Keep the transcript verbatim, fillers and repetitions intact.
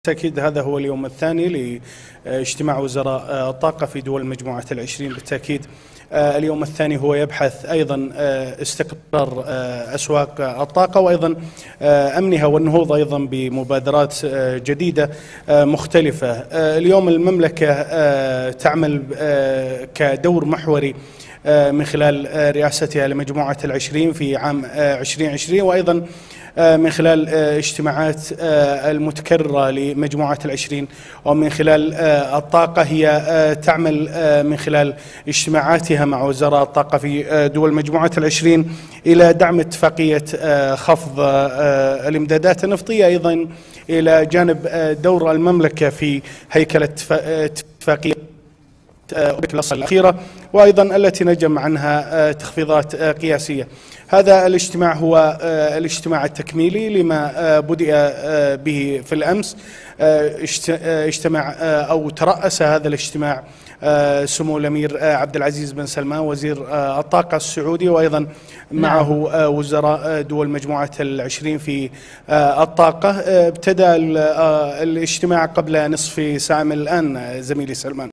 بالتأكيد هذا هو اليوم الثاني لاجتماع وزراء الطاقة في دول مجموعة العشرين. بالتأكيد اليوم الثاني هو يبحث أيضا استقرار أسواق الطاقة وأيضا أمنها والنهوض أيضا بمبادرات جديدة مختلفة. اليوم المملكة تعمل كدور محوري من خلال رئاستها لمجموعة العشرين في عام عشرين عشرين، وأيضا من خلال اجتماعات المتكررة لمجموعة العشرين، ومن خلال الطاقة هي تعمل من خلال اجتماعاتها مع وزراء الطاقة في دول مجموعة العشرين إلى دعم اتفاقية خفض الإمدادات النفطية، أيضا إلى جانب دور المملكة في هيكلة اتفاقية أوبك بلس الأخيرة، وأيضا التي نجم عنها تخفيضات قياسية. هذا الاجتماع هو الاجتماع التكميلي لما بدأ به في الأمس. اجتمع أو ترأس هذا الاجتماع سمو الأمير عبد العزيز بن سلمان وزير الطاقة السعودي، وأيضا معه وزراء دول مجموعة العشرين في الطاقة. ابتدأ الاجتماع قبل نصف ساعة من الآن زميلي سلمان.